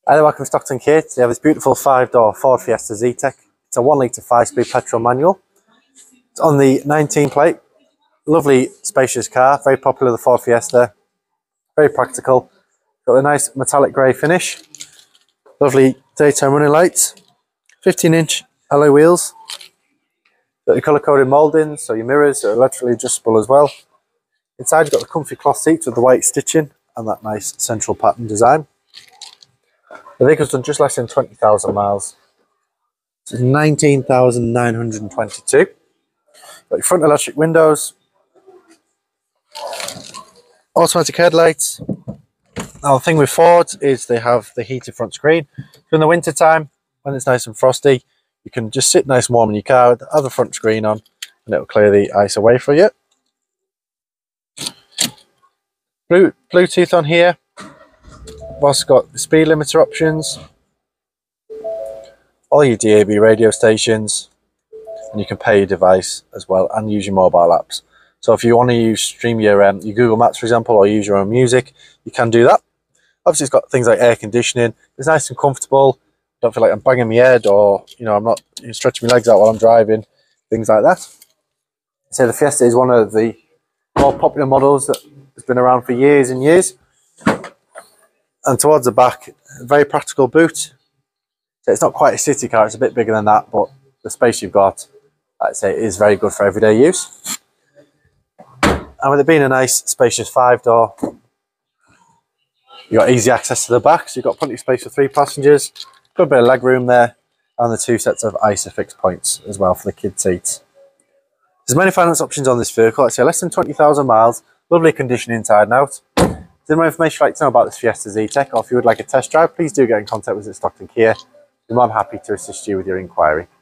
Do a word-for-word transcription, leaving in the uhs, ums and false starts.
Hi there, welcome to Stockton Kia. Today we have this beautiful five-door Ford Fiesta Zetec. It's a one litre five-speed petrol manual. It's on the nineteen plate. Lovely, spacious car. Very popular, the Ford Fiesta. Very practical. Got a nice metallic grey finish. Lovely daytime running lights. fifteen inch alloy wheels. Got your colour-coded mouldings, so your mirrors are electrically adjustable as well. Inside you've got the comfy cloth seats with the white stitching and that nice central pattern design. The vehicle's done just less than twenty thousand miles. It's nineteen thousand nine hundred twenty-two. Got your front electric windows, automatic headlights. Now the thing with Ford is they have the heated front screen. So in the winter time, when it's nice and frosty, you can just sit nice and warm in your car, have the front screen on, and it'll clear the ice away for you. Bluetooth on here. Also got the speed limiter options, all your D A B radio stations, and you can pay your device as well and use your mobile apps. So if you want to use stream your um, your Google Maps, for example, or use your own music, you can do that. Obviously, it's got things like air conditioning. It's nice and comfortable. Don't feel like I'm banging my head, or you know, I'm not you know, stretching my legs out while I'm driving. Things like that. So the Fiesta is one of the more popular models that has been around for years and years. And towards the back, a very practical boot. So it's not quite a city car, it's a bit bigger than that, but the space you've got, I'd say, is very good for everyday use. And with it being a nice, spacious five-door, you've got easy access to the back, so you've got plenty of space for three passengers, good bit of leg room there, and the two sets of ISOFIX points as well for the kid seats. There's many finance options on this vehicle. I'd say less than twenty thousand miles, lovely condition inside and out. If there's more information you'd like to know about this Fiesta Zetec, or if you would like a test drive, please do get in contact with us at Stockton Kia. We're more than happy to assist you with your inquiry.